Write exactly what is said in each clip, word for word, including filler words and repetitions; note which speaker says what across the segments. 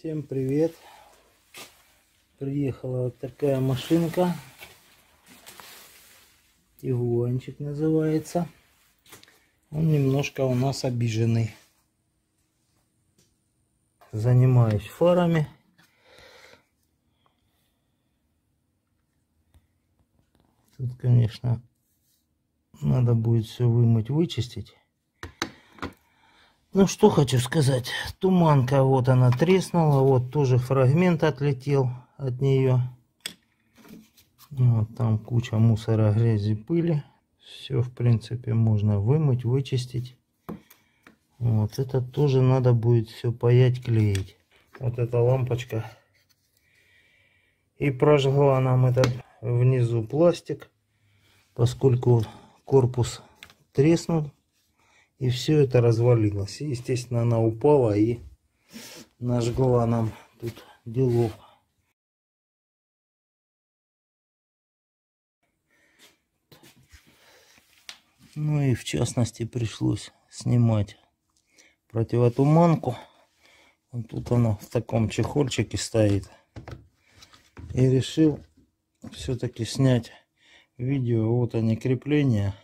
Speaker 1: Всем привет! Приехала вот такая машинка. Тигуанчик называется. Он немножко у нас обиженный. Занимаюсь фарами. Тут, конечно, надо будет все вымыть, вычистить. Ну, что хочу сказать. Туманка, вот она треснула. Вот тоже фрагмент отлетел от нее. Вот там куча мусора, грязи, пыли. Все, в принципе, можно вымыть, вычистить. Вот это тоже надо будет все паять, клеить. Вот эта лампочка. И прожгла нам этот внизу пластик, поскольку корпус треснул. И все это развалилось. И, естественно, она упала и нажгла нам тут делов. Ну и в частности пришлось снимать противотуманку. Вот тут она в таком чехольчике стоит. И решил все-таки снять видео. Вот они, крепления.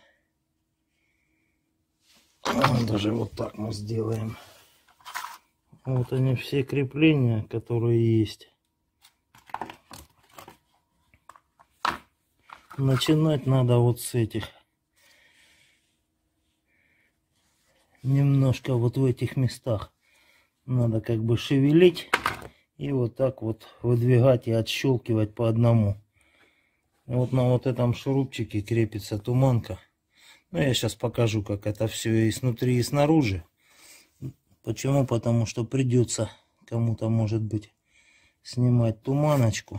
Speaker 1: Даже вот так мы сделаем. Вот они, все крепления, которые есть. Начинать надо вот с этих. Немножко вот в этих местах надо как бы шевелить. И вот так вот выдвигать и отщелкивать по одному. Вот на вот этом шурупчике крепится туманка. Ну, я сейчас покажу, как это все и снутри, и снаружи. Почему? Потому что придется кому-то, может быть, снимать туманочку.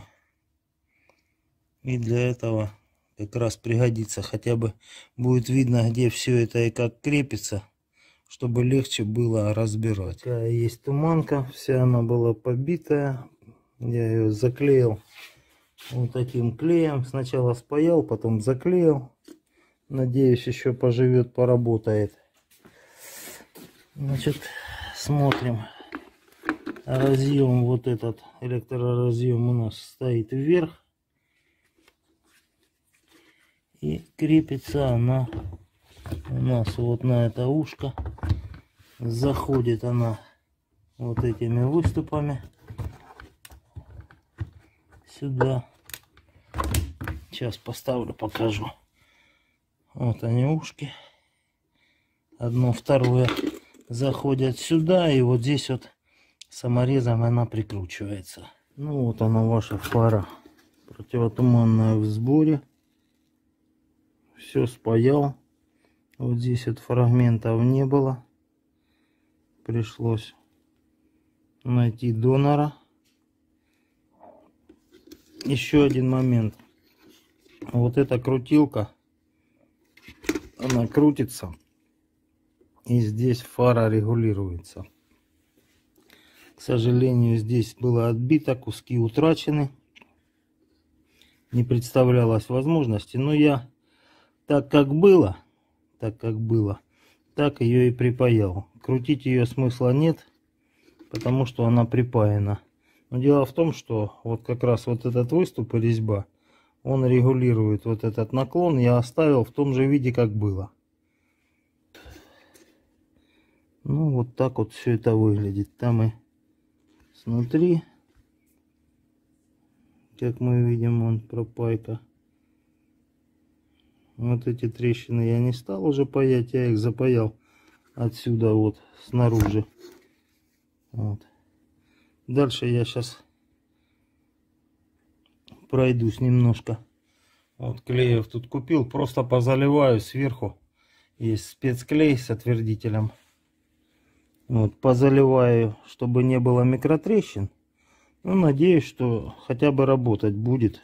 Speaker 1: И для этого как раз пригодится. Хотя бы будет видно, где все это и как крепится, чтобы легче было разбирать. Такая есть туманка. Вся она была побитая. Я ее заклеил вот таким клеем. Сначала спаял, потом заклеил. Надеюсь, еще поживет, поработает. Значит, смотрим. Разъем, вот этот электроразъем у нас стоит вверх. И крепится она у нас вот на это ушко. Заходит она вот этими выступами сюда. Сейчас поставлю, покажу. Вот они, ушки. Одно, второе заходят сюда. И вот здесь вот саморезом она прикручивается. Ну вот она, ваша фара противотуманная в сборе. Все спаял. Вот здесь вот фрагментов не было. Пришлось найти донора. Еще один момент. Вот эта крутилка. Она крутится, и здесь фара регулируется. К сожалению, здесь было отбито, куски утрачены. Не представлялось возможности, но я так как было, так как было, так ее и припаял. Крутить ее смысла нет, потому что она припаяна. Но дело в том, что вот как раз вот этот выступ и резьба, он регулирует вот этот наклон. Я оставил в том же виде, как было. Ну, вот так вот все это выглядит. Там и снутри, как мы видим, вон пропайка. Вот эти трещины я не стал уже паять. Я их запаял отсюда вот снаружи. Вот. Дальше я сейчас пройдусь немножко. Вот клеев тут купил, просто позаливаю сверху. Есть спецклей с отвердителем. Вот, позаливаю, чтобы не было микротрещин. Ну, надеюсь, что хотя бы работать будет.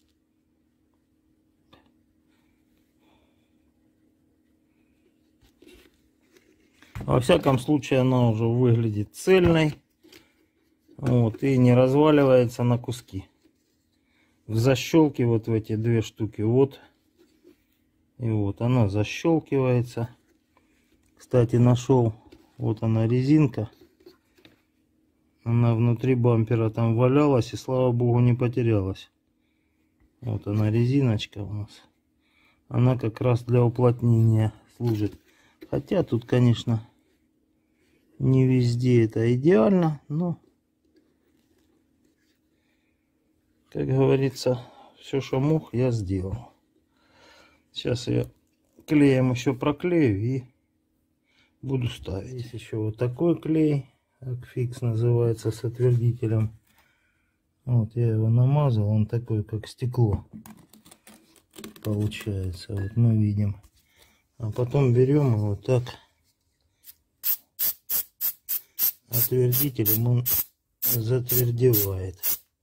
Speaker 1: Во всяком случае, она уже выглядит цельной. Вот, и не разваливается на куски. В защелке вот в эти две штуки, вот и вот она защелкивается. Кстати, нашел, вот она резинка, Она внутри бампера там валялась и, слава богу, не потерялась. Вот она, резиночка у нас. Она как раз для уплотнения служит. Хотя тут, конечно, не везде это идеально, но, как говорится, все, что мог, я сделал. Сейчас я клеем еще проклею и буду ставить. Здесь еще вот такой клей, Акфикс называется, с отвердителем. Вот я его намазал, он такой, как стекло получается. Вот мы видим. А потом берем его вот так отвердителем, он затвердевает.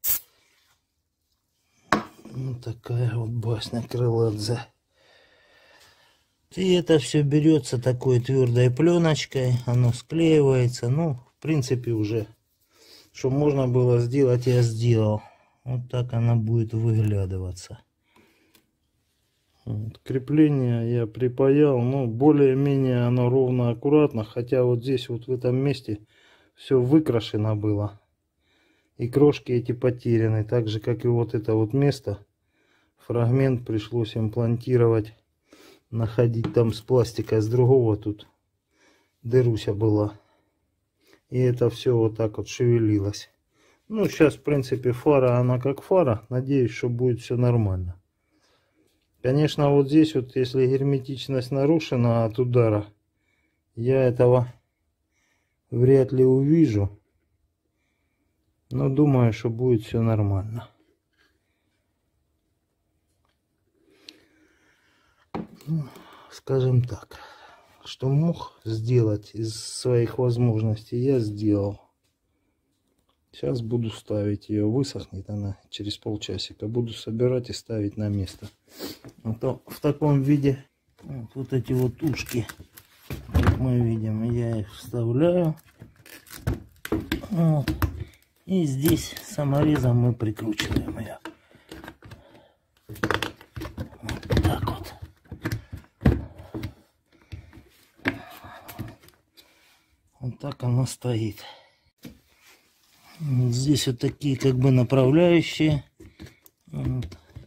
Speaker 1: Вот такая вот басня Крыладзе. И это все берется такой твердой пленочкой, оно склеивается. Ну, в принципе, уже, что можно было сделать, я сделал. Вот так она будет выглядываться. Вот, крепление я припаял, но более-менее оно ровно, аккуратно. Хотя вот здесь, вот в этом месте, все выкрашено было. И крошки эти потеряны. Так же, как и вот это вот место. Фрагмент пришлось имплантировать. Находить там с пластика, с другого тут дыруся была. И это все вот так вот шевелилось. Ну, сейчас, в принципе, фара, она как фара. Надеюсь, что будет все нормально. Конечно, вот здесь вот, если герметичность нарушена от удара, я этого вряд ли увижу. Но думаю, что будет все нормально. Ну, скажем так, что мог сделать из своих возможностей, я сделал. Сейчас буду ставить ее, высохнет она через полчасика, буду собирать и ставить на место. А то в таком виде вот, вот эти вот ушки, как мы видим, я их вставляю. Вот. И здесь саморезом мы прикручиваем ее. Вот так вот. Вот так оно стоит. Здесь вот такие как бы направляющие. Вот.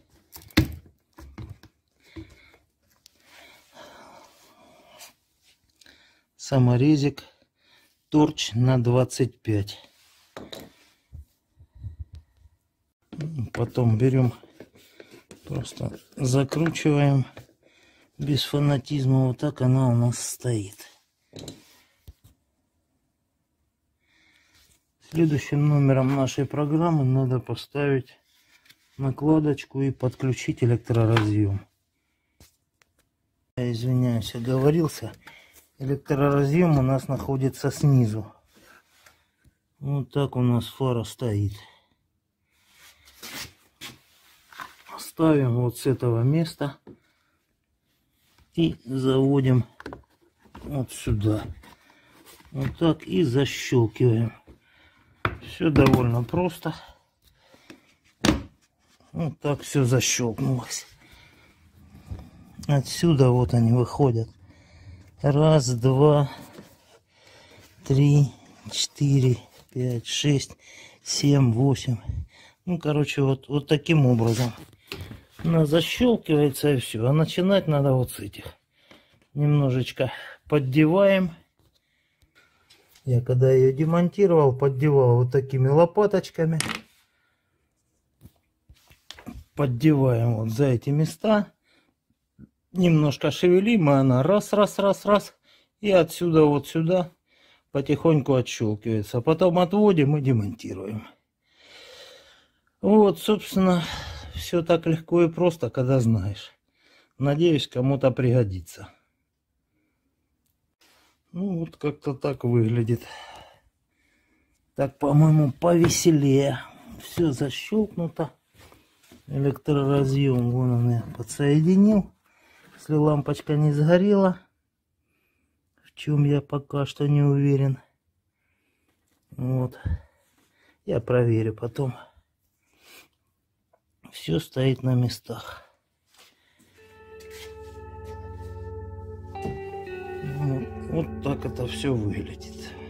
Speaker 1: Саморезик торч на двадцать пять. Потом берем, просто закручиваем без фанатизма. Вот так она у нас стоит. Следующим номером нашей программы надо поставить накладочку и подключить электроразъем. Я извиняюсь, оговорился. Электроразъем у нас находится снизу. Вот так у нас фара стоит. Ставим вот с этого места и заводим вот сюда. Вот так и защелкиваем. Все довольно просто. Вот так все защелкнулось. Отсюда вот они выходят. Раз, два, три, четыре, пять, шесть, семь, восемь. Ну, короче, вот, вот таким образом. Она защелкивается и все. А начинать надо вот с этих. Немножечко поддеваем. Я когда ее демонтировал, поддевал вот такими лопаточками. Поддеваем вот за эти места. Немножко шевелим, и она раз, раз, раз, раз. И отсюда вот сюда потихоньку отщелкивается. Потом отводим и демонтируем. Вот, собственно, все так легко и просто, когда знаешь. Надеюсь, кому-то пригодится. Ну, вот как-то так выглядит. Так, по-моему, повеселее. Все защелкнуто. Электроразъем, вон он я подсоединил. Если лампочка не сгорела, в чем я пока что не уверен. Вот. Я проверю потом. Все стоит на местах. Вот, вот так это все выглядит.